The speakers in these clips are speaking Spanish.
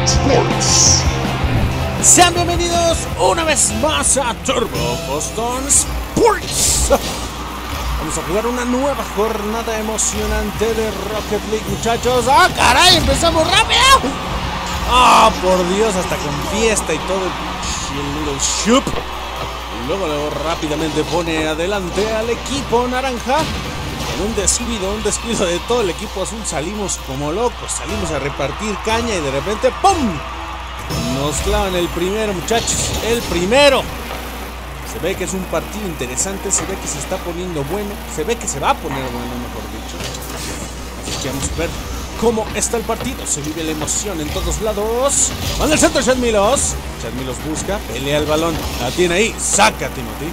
Sports. Sean bienvenidos una vez más a Turbo Boston Sports. Vamos a jugar una nueva jornada emocionante de Rocket League, muchachos. ¡Ah, caray! ¡Empezamos rápido! ¡Ah, por Dios! Hasta con fiesta y todo el Little Shoop. Y luego rápidamente pone adelante al equipo naranja. En un descuido de todo el equipo azul, salimos como locos. Salimos a repartir caña y de repente ¡pum! Nos clavan el primero, muchachos. El primero. Se ve que es un partido interesante. Se ve que se está poniendo bueno. Se ve que se va a poner bueno, mejor dicho. Así que vamos a ver cómo está el partido. Se vive la emoción en todos lados. Manda al centro Chad Milos. Chad Milos busca, pelea el balón. La tiene ahí. Saca Timothy.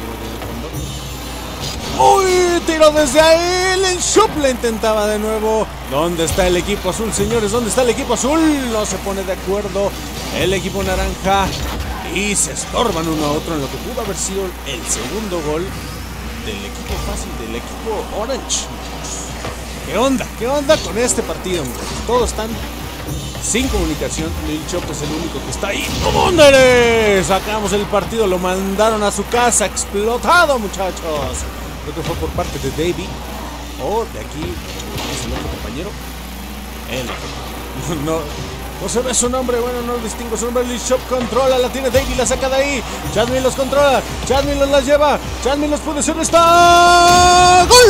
¡Uy! Tiro desde ahí. El Shop le intentaba de nuevo. ¿Dónde está el equipo azul, señores? ¿Dónde está el equipo azul? No se pone de acuerdo el equipo naranja. Y se estorban uno a otro en lo que pudo haber sido el segundo gol del equipo fácil, del equipo Orange. ¿Qué onda? ¿Qué onda con este partido? Todos están sin comunicación. Lil Chop es el único que está ahí. ¡Dónde! Sacamos el partido. Lo mandaron a su casa. Explotado, muchachos. Creo que fue por parte de Davey. O de aquí es el otro compañero. Él. No se ve su nombre. Bueno, no distingo su nombre. Lil Chop controla. La tiene Davey. La saca de ahí. Chad Milos controla. Chad Milos la lleva. Chad Milos puede ser esta. ¡Gol!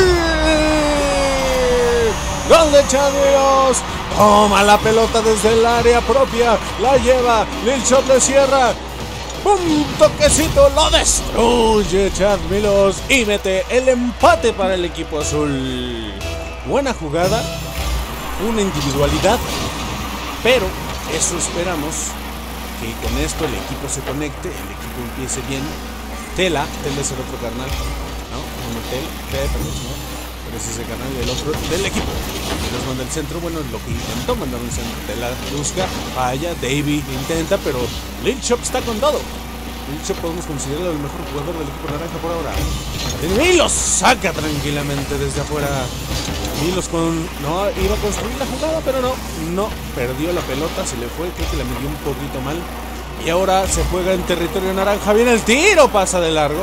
¡Gol de Chad Milos! Toma la pelota desde el área propia. La lleva. Lil Chop le cierra. Un toquecito, lo destruye Chad Milos y mete el empate para el equipo azul. Buena jugada, una individualidad, pero eso esperamos, que con esto el equipo se conecte, el equipo empiece bien. Tela es el otro carnal, ¿no? Uno pero ese es el carnal del otro, del equipo. Los manda el centro, bueno, lo que intentó mandar un centro. Tela busca, falla, Davey intenta, pero Lil Chop está con todo. Lil Chop podemos considerarlo el mejor jugador del equipo naranja por ahora. Milos saca tranquilamente desde afuera. Milos no iba a construir la jugada, pero no perdió la pelota, se le fue, creo que la midió un poquito mal. Y ahora se juega en territorio naranja. Viene el tiro, pasa de largo.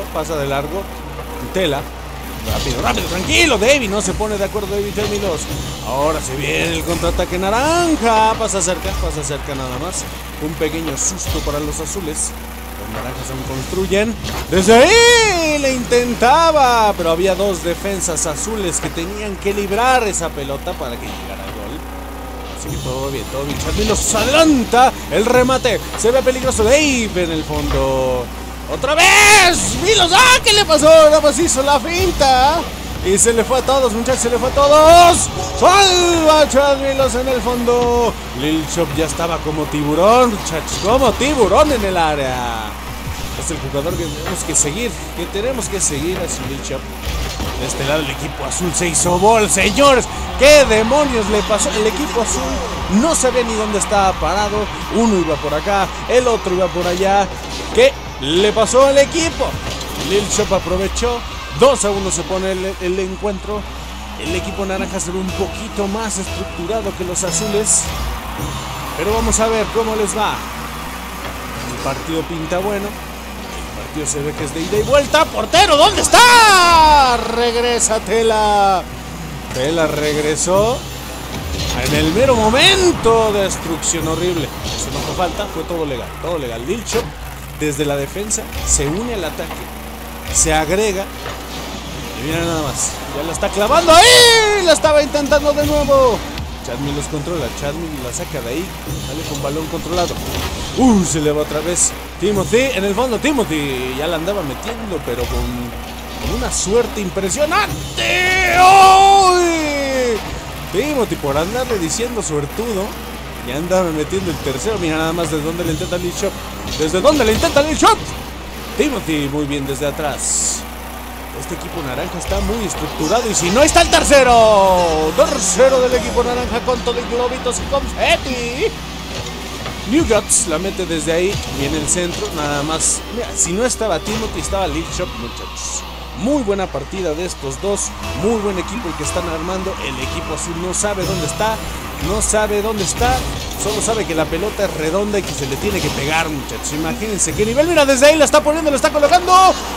Tela. Rápido, tranquilo, Davey no se pone de acuerdo, Davey Milos. Ahora se viene el contraataque naranja. Pasa cerca nada más. Un pequeño susto para los azules. Los naranjas aún construyen. Desde ahí le intentaba, pero había dos defensas azules que tenían que librar esa pelota para que llegara el gol. Así que todo bien. Chad Milos adelanta el remate. Se ve peligroso Davey en el fondo. ¡Otra vez! ¡Milos! ¡Ah! ¿Qué le pasó? Nada más hizo la finta. Y se le fue a todos, muchachos, se le fue a todos. ¡Salva Chad Milos en el fondo! Lil Chop ya estaba como tiburón, muchachos. Como tiburón en el área. Es el jugador que tenemos que seguir a Lil Chop. De este lado el equipo azul se hizo bol, señores. ¿Qué demonios le pasó? El equipo azul no sabía ni dónde estaba parado. Uno iba por acá, el otro iba por allá. ¿Qué le pasó al equipo? Lil Chop aprovechó. 2-1 se pone el encuentro. El equipo naranja se ve un poquito más estructurado que los azules, pero vamos a ver cómo les va. El partido pinta bueno. El partido se ve que es de ida y vuelta. ¡Portero! ¿Dónde está? Regresa Tela. Tela regresó en el mero momento. Destrucción horrible. Eso no fue falta, fue todo legal. Lil Chop desde la defensa se une al ataque, se agrega. Y mira nada más, ya la está clavando ahí. La estaba intentando de nuevo. Chad Milos controla, Chad Milos la saca de ahí. Sale con balón controlado. Se le va otra vez Timothy en el fondo. Timothy ya la andaba metiendo, pero con una suerte impresionante. ¡Uy! Timothy, por andarle diciendo suertudo, ya andaba metiendo el tercero. Mira nada más desde dónde le intenta Lil Chop. Timothy muy bien desde atrás. Este equipo naranja está muy estructurado. Y si no, está el tercero del equipo naranja con todo y globitos y confeti. New Guts la mete desde ahí. Viene el centro, nada más. Mira, si no estaba Timothy, estaba Lil Chop, muchachos. Muy buena partida de estos dos. Muy buen equipo el que están armando. El equipo azul no sabe dónde está. Solo sabe que la pelota es redonda y que se le tiene que pegar, muchachos. Imagínense qué nivel. Mira, desde ahí la está poniendo, la está colocando.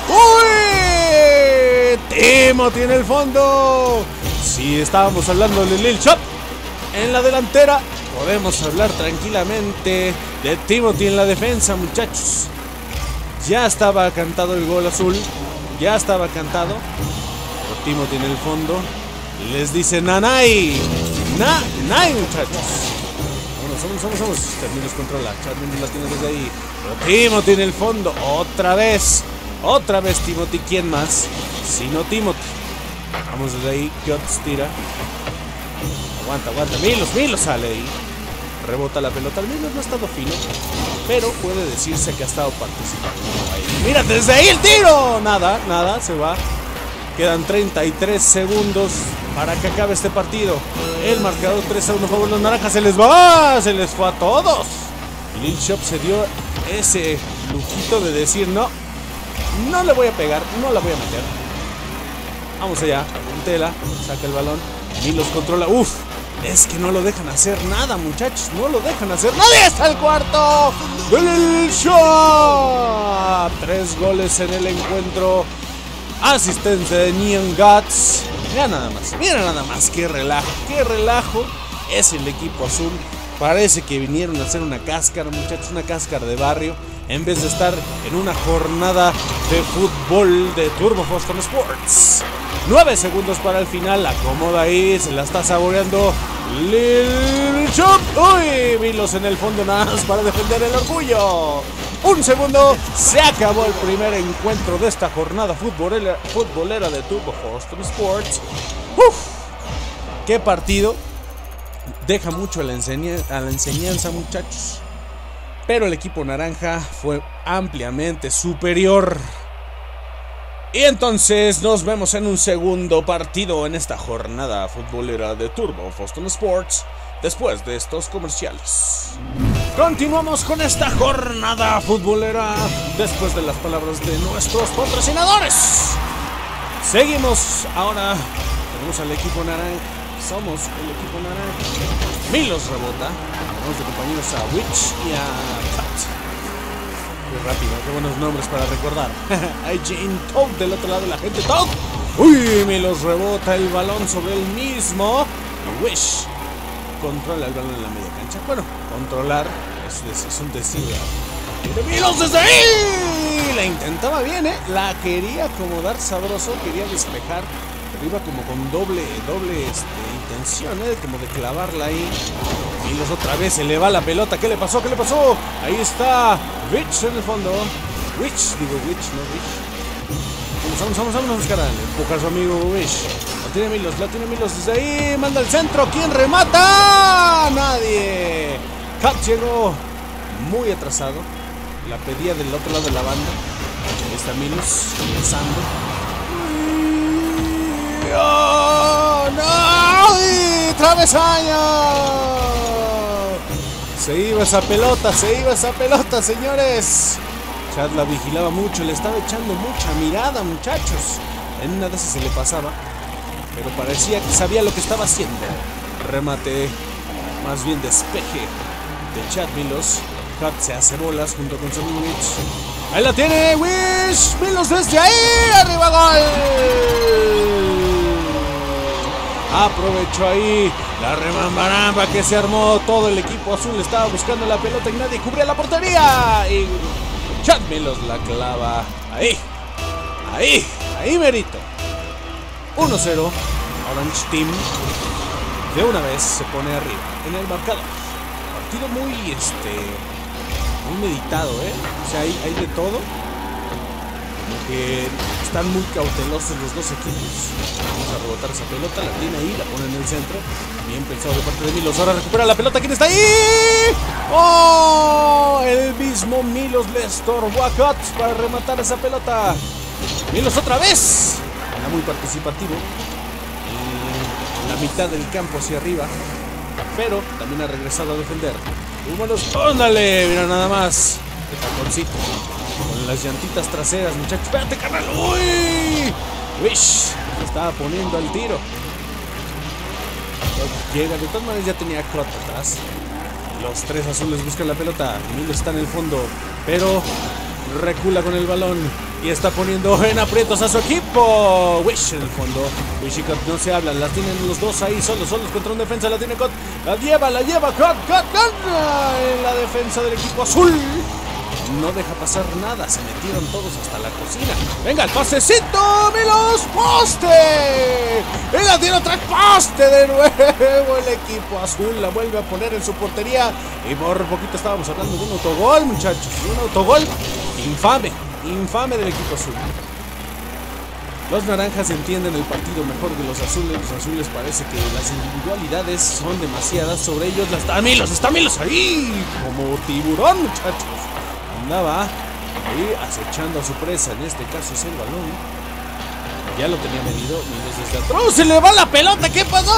¡Uy! Timothy en el fondo. Si estábamos hablando de Lil Chop en la delantera, podemos hablar tranquilamente de Timothy en la defensa, muchachos. Ya estaba cantado el gol azul. Ya estaba cantado. Pero Timothy en el fondo les dice Nanay. Nanay, muchachos. Vamos. Chad controla. Chad la tiene desde ahí. Pero Timothy en el fondo. Otra vez Timothy. ¿Quién más? Si no Timothy. Vamos desde ahí. Kiots tira. Aguanta. Milos sale ahí. Rebota la pelota. El Milos no ha estado fino, pero puede decirse que ha estado participando ahí. Mira, desde ahí el tiro. Nada, se va. Quedan 33 segundos para que acabe este partido. El marcador 3-1 a favor de los naranjas. Se les fue a todos. Lil Chop se dio ese lujito de decir no le voy a pegar, no la voy a meter. Vamos allá, Tela, saca el balón. Milos controla. Es que no lo dejan hacer nada, muchachos. No lo dejan hacer nada. ¡Y está el cuarto! ¡Lil Chop! 3 goles en el encuentro. Asistencia de Neon Guts. Mira nada más. Qué relajo es el equipo azul. Parece que vinieron a hacer una cáscara, muchachos. Una cáscara de barrio, en vez de estar en una jornada de fútbol de Turbo Foston Sports. 9 segundos para el final. Acomoda ahí. Se la está saboreando Lil Chop. ¡Uy! Milos en el fondo nada más para defender el orgullo. 1 segundo. Se acabó el primer encuentro de esta jornada futbolera de Turbo Foston Sports. ¡Qué partido! Deja mucho a la enseñanza, muchachos. Pero el equipo naranja fue ampliamente superior. Y entonces nos vemos en un segundo partido en esta jornada futbolera de Turbo Foston Sports, después de estos comerciales. Continuamos con esta jornada futbolera después de las palabras de nuestros patrocinadores. Seguimos ahora. Tenemos al equipo naranja. Somos el equipo naranja. Milos rebota. Tenemos de compañeros a Witch y a Cut. Muy rápido, qué buenos nombres para recordar. Hay Jane Toad del otro lado de la gente. Toad. Uy, Milos rebota el balón sobre el mismo. Y Wish controla el balón en la media cancha. Bueno, controlar es un decir. Milos desde ahí. La intentaba bien, la quería acomodar sabroso, quería despejar. Pero iba como con doble intención, como de clavarla ahí. Milos otra vez se le va la pelota. ¿Qué le pasó? Ahí está Witch en el fondo. Witch, no Witch. Vamos, carnal. Empuja a su amigo Wish. La tiene Milos desde ahí. Manda al centro. ¿Quién remata? Nadie. Cap llegó muy atrasado. La pedía del otro lado de la banda. Ahí está Milos pensando. ¡Oh, no! ¡Ay, travesaño! Se iba esa pelota, señores. Chad la vigilaba mucho, le estaba echando mucha mirada, muchachos. En una de esas se le pasaba, pero parecía que sabía lo que estaba haciendo. Remate, más bien despeje de Chad Milos. Cut se hace bolas junto con su Wish. Ahí la tiene Wish. Milos desde ahí. Arriba, gol. Aprovechó ahí la remambaramba que se armó. Todo el equipo azul estaba buscando la pelota y nadie cubría la portería. Y Chad Milos la clava. Ahí merito. 1-0. Orange Team de una vez se pone arriba en el marcador. Partido muy meditado, o sea, hay de todo. Como que están muy cautelosos los dos equipos. Vamos a rebotar esa pelota, la tiene ahí, la pone en el centro. Bien pensado de parte de Milos. Ahora recupera la pelota. ¿Quién está ahí? ¡Oh! El mismo Milos le estorbó a Cuts para rematar esa pelota. Milos otra vez. Anda muy participativo. En la mitad del campo hacia arriba. Pero también ha regresado a defender. Humanos, ¡óndale! Mira nada más. El taconcito. Con las llantitas traseras, muchachos. ¡Espérate, carnal! ¡Uy! Wish se estaba poniendo al tiro. Llega, de todas maneras ya tenía Clot atrás. Los tres azules buscan la pelota. Milos está en el fondo, pero recula con el balón y está poniendo en aprietos a su equipo. Wish en el fondo. Wish y Cot no se hablan. Las tienen los dos ahí solos contra un defensa. La tiene Cot. La lleva Cot. En la defensa del equipo azul. No deja pasar nada. Se metieron todos hasta la cocina. Venga, el pasecito. Milos. ¡Poste! Y la tiene otra poste de nuevo. El equipo azul la vuelve a poner en su portería. Y por poquito estábamos hablando de un autogol, muchachos. Un autogol infame del equipo azul. Los naranjas entienden el partido mejor que los azules. Los azules parece que las individualidades son demasiadas sobre ellos. Está Milos ahí como tiburón, muchachos. Andaba ahí acechando a su presa. En este caso es el balón. Ya lo tenía medido. Milos desde atrás. ¡Se le va la pelota! ¿Qué pasó?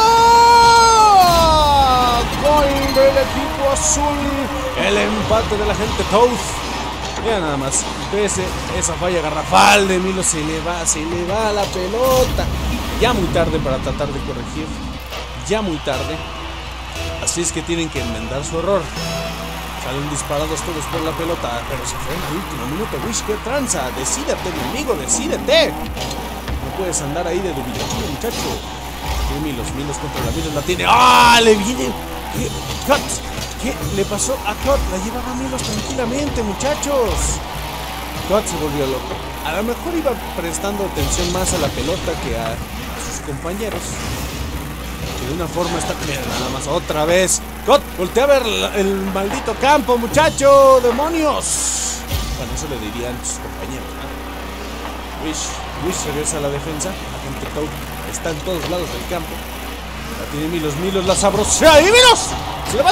Gol del equipo azul. El empate de la gente Toad. Mira nada más, esa falla garrafal de Milos, se le va la pelota. Ya muy tarde para tratar de corregir. Ya muy tarde. Así es que tienen que enmendar su error. Salen disparados todos por la pelota, pero se fue en el último minuto. Wish, qué tranza. Decídete, mi amigo, decídete. No puedes andar ahí de dubitativo, muchacho. Milos contra la Milos, la tiene. ¡Ah! Le viene. ¿Qué le pasó a Cot? La llevaba Milos tranquilamente, muchachos. Cot se volvió loco. A lo mejor iba prestando atención más a la pelota que a sus compañeros. Que de una forma está... Mira, nada más, otra vez. Cot, voltea a ver el maldito campo, muchacho. ¡Demonios! Bueno, eso le dirían sus compañeros, ¿no? Wish regresa a la defensa. Agente Toad está en todos lados del campo. La tiene Milos, la sabrosea. ¡Y Milos! ¡Se le va!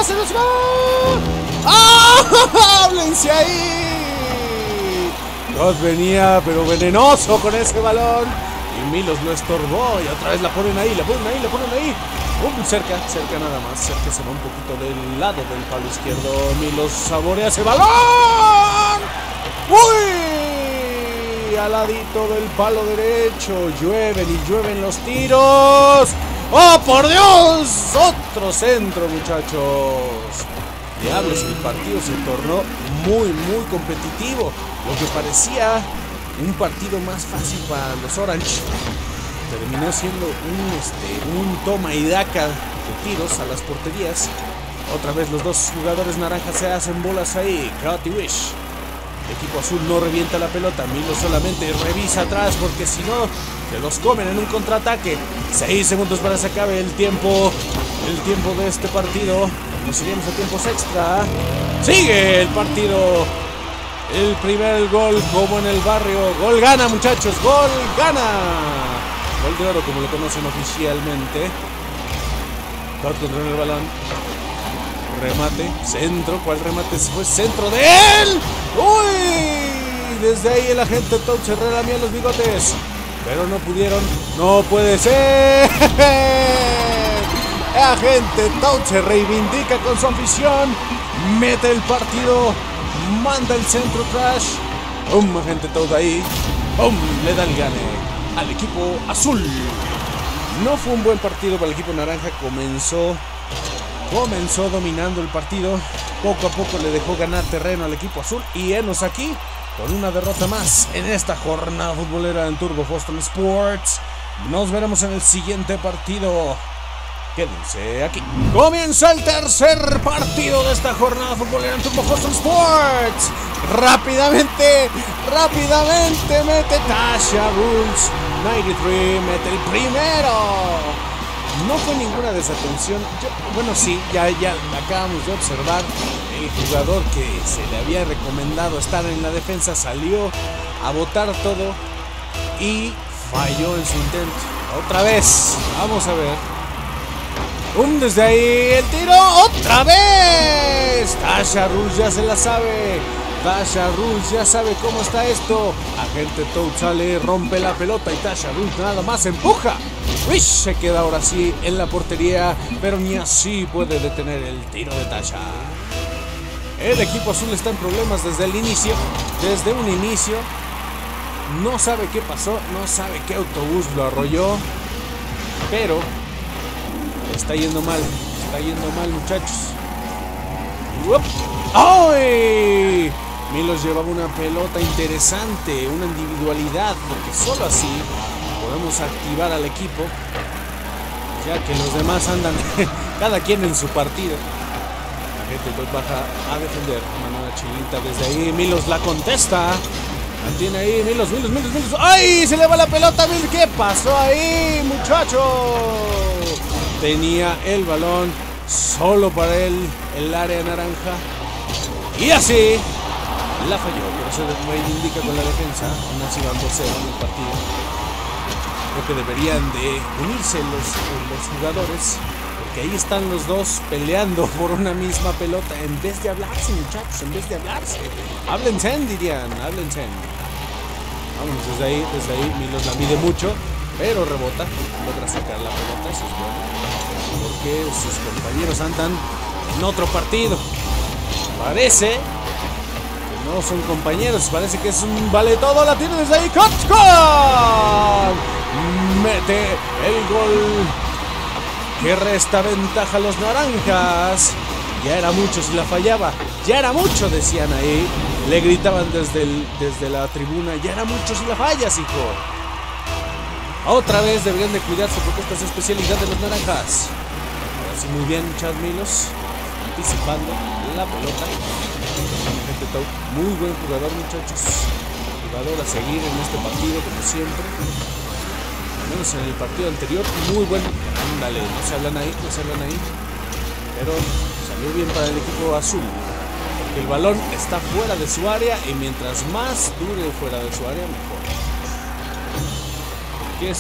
¡Ah! ¡Háblense ahí! Cot venía, pero venenoso con ese balón. Y Milos lo estorbó. Y otra vez la ponen ahí. Cerca nada más. Cerca se va un poquito del lado del palo izquierdo. Milos saborea ese balón. ¡Uy! Al ladito del palo derecho. Llueven los tiros. ¡Oh, por Dios! Otro centro, muchachos. Diablos, el partido se tornó muy competitivo. Lo que parecía un partido más fácil para los Orange terminó siendo un toma y daca de tiros a las porterías. Otra vez los dos jugadores naranjas se hacen bolas ahí. Cot y Wish. El equipo azul no revienta la pelota. Milos solamente revisa atrás porque si no se los comen en un contraataque. 6 segundos para que se acabe el tiempo de este partido. Nos iríamos a tiempos extra. Sigue el partido. El primer gol como en el barrio. Gol gana, muchachos. Gol gana. Gol de oro como lo conocen oficialmente. Cot controla el balón. Remate, centro. ¿Cuál remate? Fue centro de él. ¡Uy! Desde ahí el agente Toad se relamía los bigotes. Pero no pudieron. ¡No puede ser! El agente Toad se reivindica con su afición. Mete el partido. Manda el centro trash. Agente Toad ahí. Le da el gane al equipo azul. No fue un buen partido para el equipo naranja. Comenzó dominando el partido. Poco a poco le dejó ganar terreno al equipo azul. Y enos aquí con una derrota más en esta jornada futbolera en Turbo Boston Sports. Nos veremos en el siguiente partido. Quédense aquí. Comienza el tercer partido de esta jornada futbolera en Turbo Boston Sports. Rápidamente mete Tasha Rules 93, mete el primero. No fue ninguna desatención. Bueno, sí, ya acabamos de observar. El jugador que se le había recomendado estar en la defensa salió a botar todo y falló en su intento. Otra vez, vamos a ver. Desde ahí el tiro, otra vez. Tasha Rules ya se la sabe. Tasha Rules ya sabe cómo está esto. Agente Toad sale, rompe la pelota y Tasha Rules nada más empuja. Wish se queda ahora sí en la portería, pero ni así puede detener el tiro de Tasha. El equipo azul está en problemas desde el inicio. Desde un inicio. No sabe qué pasó, no sabe qué autobús lo arrolló. Pero está yendo mal, muchachos. ¡Ay! Milos llevaba una pelota interesante, una individualidad, porque solo así podemos activar al equipo, ya que los demás andan cada quien en su partido. La gente baja a defender, manda una chilita desde ahí, Milos la contesta, la tiene ahí, Milos. ¡Ay! Se le va la pelota, Milos. ¿Qué pasó ahí, muchacho? Tenía el balón solo para él, el área naranja, y así la falló, pero se reivindica con la defensa. Aún así van 2-0 en el partido. Creo que deberían de unirse los jugadores, porque ahí están los dos peleando por una misma pelota, en vez de hablarse, muchachos, en vez de hablarse. Háblense, dirían, háblense. Vámonos desde ahí, Milos la mide mucho, pero rebota, logra sacar la pelota, eso es bueno, porque sus compañeros andan en otro partido. Parece no son compañeros, parece que es un vale todo. La tiene desde ahí, Kotzko mete el gol que resta ventaja a los naranjas. Ya era mucho si la fallaba, ya era mucho, decían ahí, le gritaban desde la tribuna, ya era mucho si la fallas, hijo. Otra vez deberían de cuidarse porque esta es especialidad de los naranjas. Ahora sí, muy bien Chad Milos, anticipando la pelota. Muy buen jugador, muchachos. Jugador a seguir en este partido, como siempre. Al menos en el partido anterior, muy bueno. Ándale, no se hablan ahí. Pero salió bien para el equipo azul, porque el balón está fuera de su área, y mientras más dure fuera de su área, mejor. Porque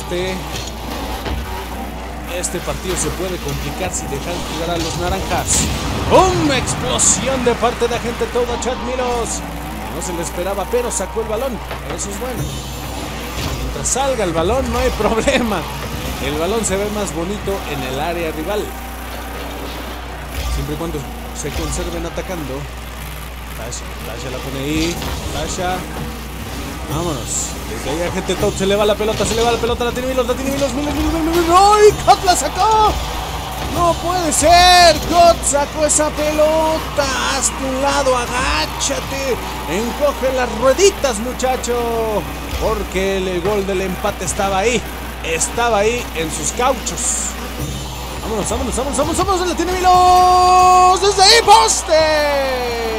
este partido se puede complicar si dejan jugar a los naranjas. ¡Una explosión de parte de Agente Toad a Chad Milos! No se le esperaba, pero sacó el balón. Eso es bueno. Mientras salga el balón, no hay problema. El balón se ve más bonito en el área rival, siempre y cuando se conserven atacando. Tasha la pone ahí. Tasha. Vámonos. Desde ahí Agente Toad se le va la pelota, la tiene Milos. ¡Ay! ¡Kot la sacó! ¡No puede ser! ¡Kot sacó esa pelota! ¡Hazte un lado! ¡Agáchate! ¡Encoge las rueditas, muchacho! Porque el gol del empate estaba ahí. Estaba ahí en sus cauchos. ¡Vámonos! ¡La tiene Milos! ¡Desde ahí, poste!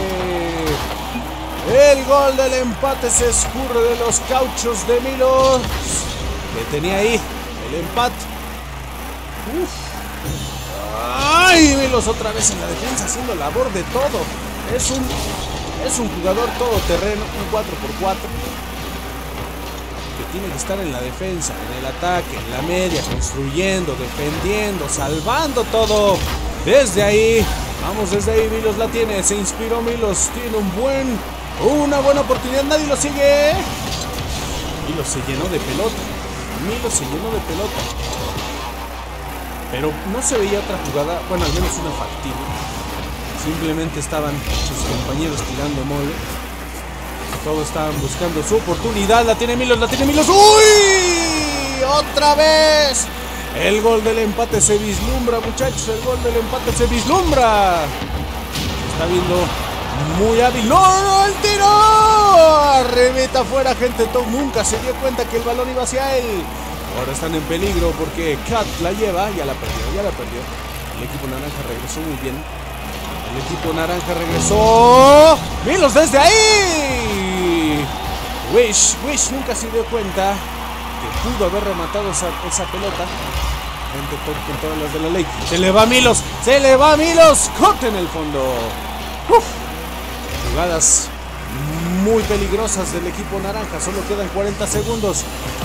El gol del empate se escurre de los cauchos de Milos, que tenía ahí el empate. ¡Ay! Milos otra vez en la defensa, haciendo labor de todo. Es un jugador todoterreno, un 4x4, que tiene que estar en la defensa, en el ataque, en la media, construyendo, defendiendo, salvando todo. Desde ahí, vamos, desde ahí Milos la tiene, se inspiró Milos, tiene una buena oportunidad, nadie lo sigue. Milos se llenó de pelota. Pero no se veía otra jugada, bueno, al menos una factible. Simplemente estaban sus compañeros tirando mole. Todos estaban buscando su oportunidad. La tiene Milos. ¡Uy! ¡Otra vez! El gol del empate se vislumbra, muchachos. El gol del empate se vislumbra. Se está viendo muy hábil. ¡No! ¡El tiro! Remeta afuera, Agente Toad. Nunca se dio cuenta que el balón iba hacia él. Ahora están en peligro porque Kat la lleva. Ya la perdió. El equipo naranja regresó muy bien. ¡Milos desde ahí! Wish nunca se dio cuenta que pudo haber rematado esa pelota. Agente Toad con todas las de la ley. ¡Se le va Milos! ¡Corte en el fondo! ¡Uf! Jugadas muy peligrosas del equipo naranja. Solo quedan 40 segundos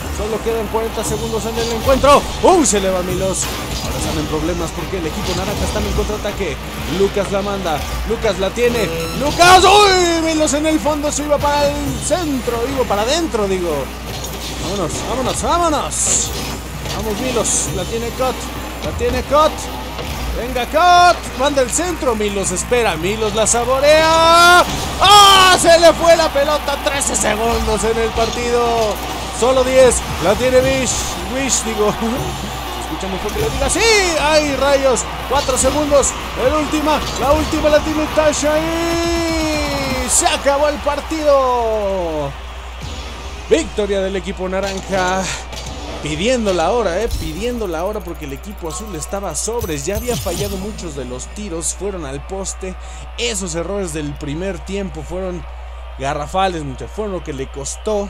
en el encuentro. Se le va Milos. Ahora están en problemas porque el equipo naranja está en contraataque. Lucas la manda. Lucas la tiene. ¡Lucas! ¡Uy! Milos en el fondo. Se iba para el centro. Para adentro, digo. Vámonos. Vamos, Milos. La tiene Kot. Venga, Kot. Manda el centro. Milos espera. Milos la saborea. ¡Ah! Se le fue la pelota. 13 segundos en el partido. Solo 10. La tiene Wish. Se escuchando fue que le diga, ¡sí! ¡Ay, rayos! 4 segundos, la última la tiene Tasha y se acabó el partido. Victoria del equipo naranja. Pidiendo la hora porque el equipo azul estaba sobres, ya había fallado muchos de los tiros, fueron al poste. Esos errores del primer tiempo fueron garrafales, muchachos, fueron lo que le costó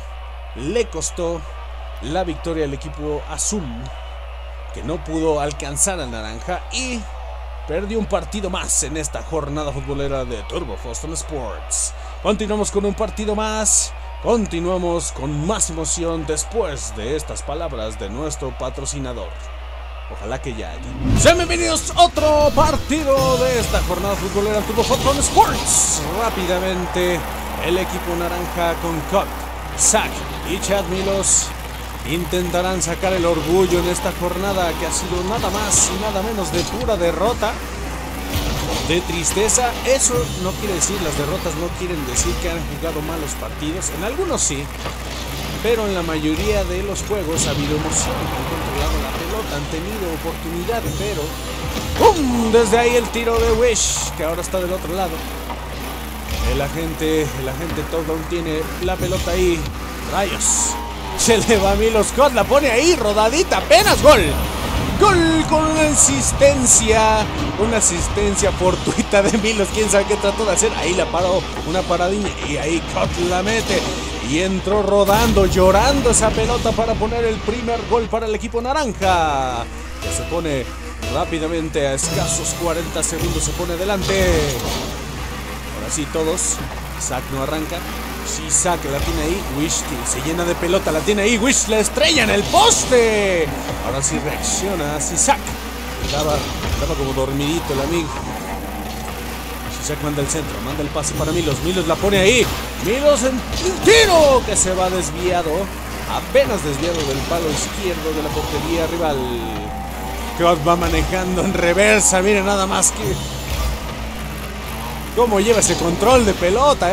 la victoria al equipo azul, que no pudo alcanzar al naranja y perdió un partido más en esta jornada futbolera de Turbo Boston Sports. Continuamos con un partido más. Continuamos con más emoción después de estas palabras de nuestro patrocinador. Ojalá que ya haya. Sean bienvenidos a otro partido de esta jornada futbolera Turbo Boston Sports. Rápidamente, el equipo naranja con Cut, Zach y Chad Milos intentarán sacar el orgullo en esta jornada que ha sido nada más y nada menos de pura derrota. De tristeza. Eso no quiere decir, las derrotas no quieren decir que han jugado malos partidos. En algunos sí, pero en la mayoría de los juegos ha habido emoción, han controlado la pelota, han tenido oportunidad, pero ¡pum! Desde ahí el tiro de Wish, que ahora está del otro lado. El agente Todd aún tiene la pelota ahí. Rayos, se le va a Milos Scott, la pone ahí rodadita, apenas gol. Gol con una asistencia fortuita de Milos. Quién sabe qué trató de hacer. Ahí la paró, una paradilla. Y ahí Cut la mete. Y entró rodando, llorando esa pelota para poner el primer gol para el equipo naranja. Que se pone rápidamente a escasos 40 segundos. Se pone delante. Ahora sí todos. Zach no arranca. Sí, Zach la tiene ahí. Wish se llena de pelota, la tiene ahí. Wish la estrella en el poste. Ahora sí reacciona. Sí, Zach estaba como dormidito el amigo. Sí, Zach manda el centro, manda el pase para Milos. Milos la pone ahí. Milos en tiro que se va desviado. Apenas desviado del palo izquierdo de la portería rival. Cut va manejando en reversa. Miren nada más que cómo lleva ese control de pelota,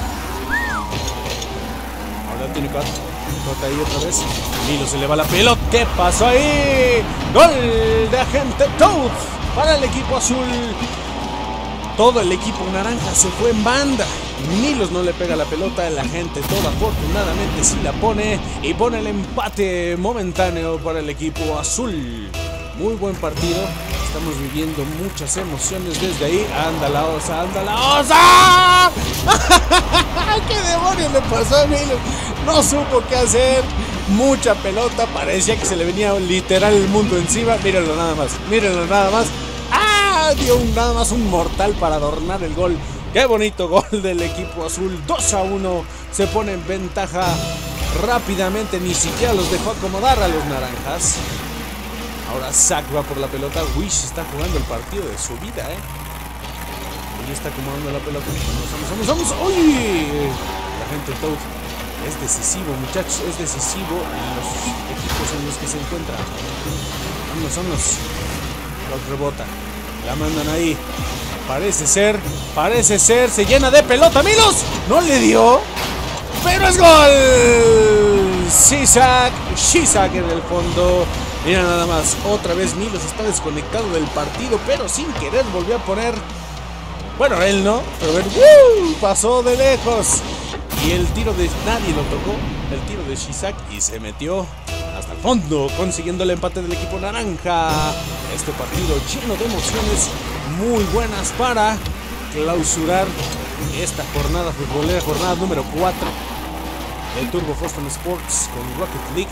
Ahora tiene Cut ahí otra vez. Milos se le va la pelota. ¿Qué pasó ahí? Gol de agente Toad para el equipo azul. Todo el equipo naranja se fue en banda. Milos no le pega la pelota. El agente Toad afortunadamente sí la pone. Y pone el empate momentáneo para el equipo azul. Muy buen partido. Estamos viviendo muchas emociones desde ahí. ¡Anda la osa! ¡Anda la osa! ¿Qué demonios le pasó a Milos? No supo qué hacer. Mucha pelota. Parecía que se le venía literal el mundo encima. Mírenlo nada más. Mírenlo nada más. ¡Ah! Dio nada más un mortal para adornar el gol. ¡Qué bonito gol del equipo azul! 2-1. Se pone en ventaja rápidamente. Ni siquiera los dejó acomodar a los naranjas. Ahora Zach va por la pelota. Wish está jugando el partido de su vida, Ahí está acomodando la pelota. ¡Vamos! ¡Uy! La gente Toad es decisivo, muchachos. Es decisivo en los equipos en los que se encuentra. Vámonos. Cut rebota. La mandan ahí. Parece ser. Se llena de pelota. ¡Milos! No le dio. ¡Pero es gol! Shizak en el fondo. Mira nada más, otra vez Milos está desconectado del partido, pero sin querer volvió a poner. Bueno, él no, pero pasó de lejos. Y el tiro de nadie lo tocó. El tiro de Shizak y se metió hasta el fondo, consiguiendo el empate del equipo naranja. Este partido lleno de emociones muy buenas para clausurar esta jornada futbolera, jornada número 4 del Turbo Boston Sports con Rocket League.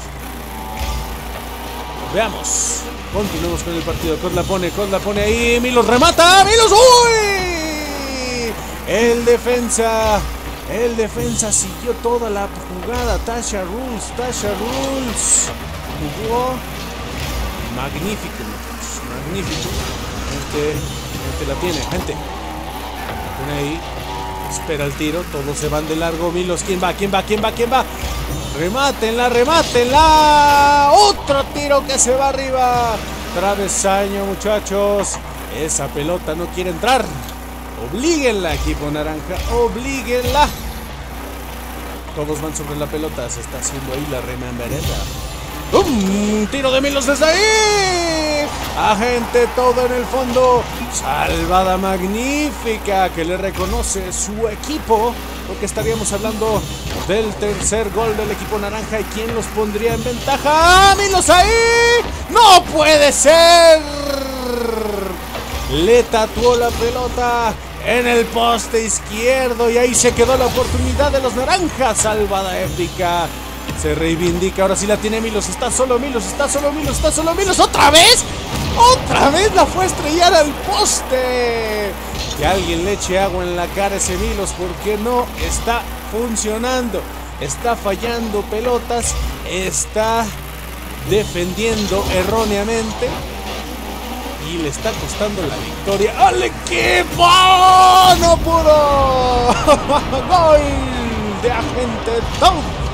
Veamos, continuamos con el partido. Cut la pone ahí. Milos remata. Milos, ¡uy! El defensa siguió toda la jugada. Tasha Rules jugó magnífico. Gente la tiene, gente. La pone ahí. Espera el tiro. Todos se van de largo. Milos, ¿quién va? ¡Remátenla! ¡Otro tiro que se va arriba! Travesaño, muchachos. Esa pelota no quiere entrar. Oblíguenla, equipo naranja. Oblíguenla. Todos van sobre la pelota. Se está haciendo ahí la remembereta. Tiro de Milos desde ahí. Agente Toad en el fondo. Salvada magnífica que le reconoce su equipo, porque estaríamos hablando del tercer gol del equipo naranja. ¿Y quién los pondría en ventaja? ¡Ah, Milos ahí! ¡No puede ser! Le tatuó la pelota en el poste izquierdo y ahí se quedó la oportunidad de los naranjas. Salvada épica. Se reivindica, ahora sí la tiene Milos. Está solo Milos, está solo Milos, está solo Milos. ¿Otra vez? ¡Otra vez la fue a estrellar al poste! Que alguien le eche agua en la cara a ese Milos, porque no está funcionando. Está fallando pelotas, está defendiendo erróneamente y le está costando la victoria al equipo. ¡No pudo! ¡Gol de Agente Toad!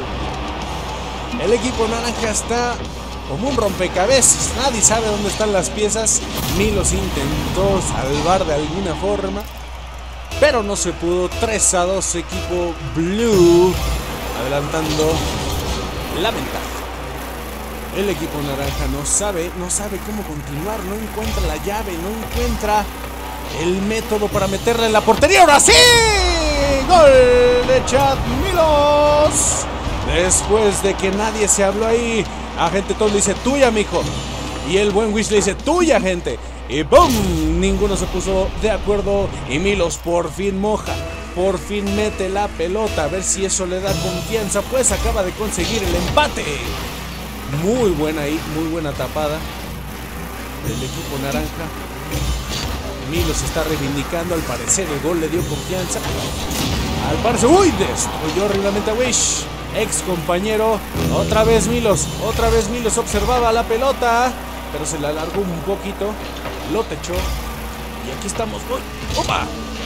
El equipo naranja está como un rompecabezas. Nadie sabe dónde están las piezas. Milos intentó salvar de alguna forma, pero no se pudo. 3-2 equipo blue, adelantando la ventaja. El equipo naranja no sabe cómo continuar. No encuentra la llave, no encuentra el método para meterla en la portería. ¡Ahora sí! ¡Gol de Chad Milos! Después de que nadie se habló ahí, Agente Toad le dice tuya, mijo. Y el buen Wish le dice tuya, gente. Y ¡boom! Ninguno se puso de acuerdo. Y Milos por fin moja. Por fin mete la pelota. A ver si eso le da confianza. Pues acaba de conseguir el empate. Muy buena ahí, muy buena tapada del equipo naranja. Milos se está reivindicando. Al parecer el gol le dio confianza. Al parecer, ¡uy! Destruyó horriblemente a Wish. Ex compañero, otra vez Milos observaba la pelota, pero se la alargó un poquito, lo techó y aquí estamos. ¡Opa!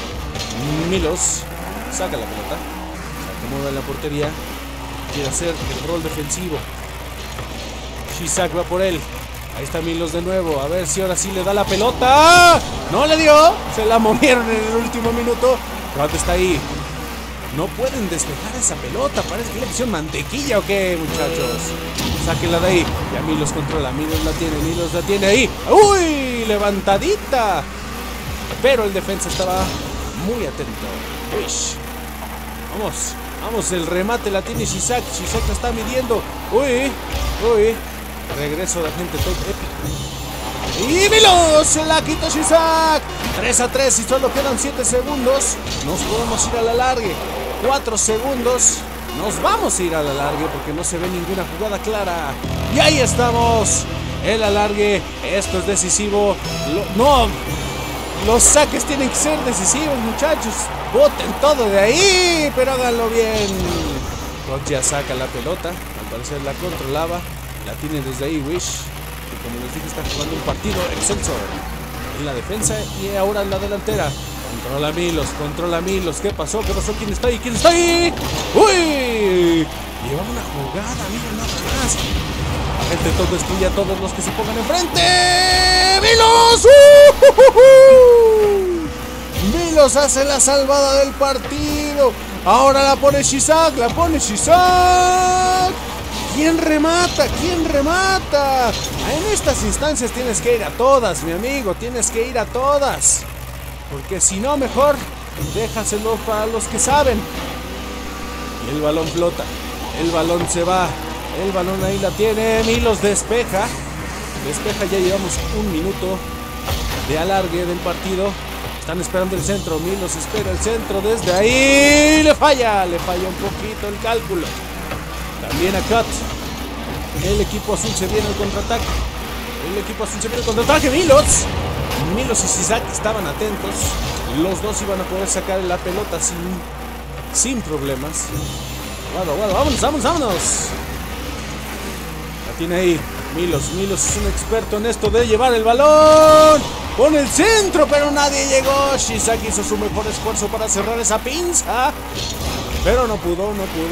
Milos saca la pelota, se acomoda en la portería, quiere hacer el rol defensivo. Shisak va por él, ahí está Milos de nuevo, a ver si ahora sí le da la pelota. No le dio, se la movieron en el último minuto. Toad está ahí. No pueden despejar esa pelota. Parece que le pusieron mantequilla o qué, muchachos. Sáquenla de ahí. Ya Milos controla. Milos la tiene ahí. ¡Uy! Levantadita. Pero el defensa estaba muy atento. Wish. Vamos. El remate la tiene Shisak. Shisak la está midiendo. Uy. Regreso de Agente Toad épico. Y Milos se la quitó Shisak. 3-3 y solo quedan 7 segundos. Nos podemos ir a la largue. 4 segundos. Nos vamos a ir al alargue porque no se ve ninguna jugada clara. Y ahí estamos. El alargue. Esto es decisivo. Los saques tienen que ser decisivos, muchachos. Boten todo de ahí, pero háganlo bien. Toad ya saca la pelota. Al parecer la controlaba. La tiene desde ahí Wish. Y como les dije, está jugando un partido excelso en la defensa y ahora en la delantera. Controla Milos. ¿Qué pasó? ¿Quién está ahí? ¡Uy! Lleva una jugada, miren nada más. Agente Toad destruye a todos los que se pongan enfrente. ¡Milos! Milos hace la salvada del partido. Ahora la pone Shisak. ¿Quién remata? En estas instancias tienes que ir a todas, mi amigo. Tienes que ir a todas. Porque si no, mejor déjaselo para los que saben. Y el balón flota. El balón se va. El balón ahí la tiene. Milos despeja. Ya llevamos 1 minuto de alargue del partido. Están esperando el centro. Milos espera el centro desde ahí. Le falla un poquito el cálculo. También a Cut. El equipo azul se viene al contraataque. Milos y Shisak estaban atentos. Los dos iban a poder sacar la pelota sin problemas. Vámonos. La tiene ahí Milos es un experto en esto de llevar el balón. Pone el centro, pero nadie llegó. Shisak hizo su mejor esfuerzo para cerrar esa pinza, pero no pudo.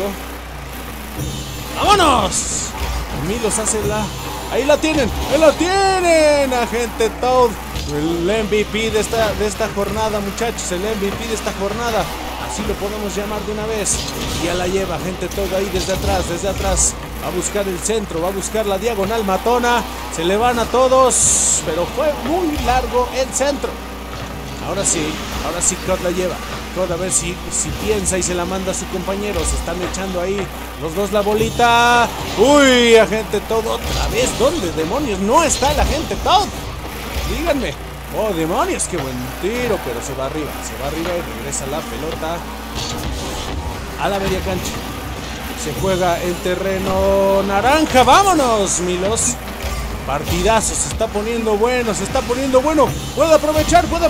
¡Vámonos! Milos hace Ahí la tienen. Agente Toad. El MVP de esta jornada, muchachos. El MVP de esta jornada. Así lo podemos llamar de una vez. Ya la lleva Agente Toad ahí desde atrás. Va a buscar el centro, va a buscar la diagonal matona. Se le van a todos, pero fue muy largo el centro. Ahora sí Cod la lleva. Cod a ver si piensa y se la manda a su compañero. Se están echando ahí los dos la bolita. Uy, agente Todd otra vez. ¿Dónde demonios no está el agente Todd? Díganme. Oh, demonios, qué buen tiro, pero se va arriba y regresa la pelota a la media cancha. Se juega en terreno naranja. ¡Vámonos, Milos! Partidazo, se está poniendo bueno. Puede aprovechar. ¡Gol!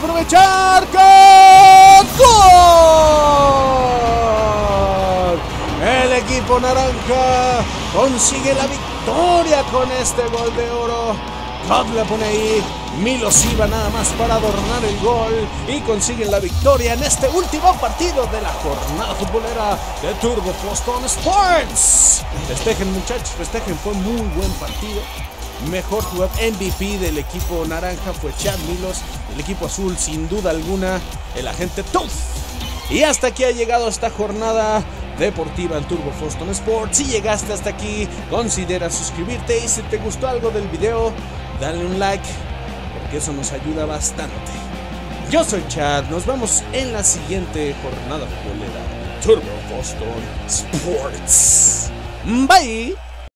El equipo naranja consigue la victoria con este gol de oro. Cod la pone ahí. Milos iba nada más para adornar el gol y consiguen la victoria en este último partido de la jornada futbolera de Turbo Boston Sports. Festejen, muchachos, festejen, fue muy buen partido. Mejor jugador MVP del equipo naranja fue Chad Milos. El equipo azul, sin duda alguna, el agente Todd. Y hasta aquí ha llegado esta jornada deportiva en Turbo Boston Sports. Si llegaste hasta aquí, considera suscribirte y si te gustó algo del video, dale un like, porque eso nos ayuda bastante. Yo soy Chad, nos vemos en la siguiente jornada futbolera Turbo Boston Sports. Bye.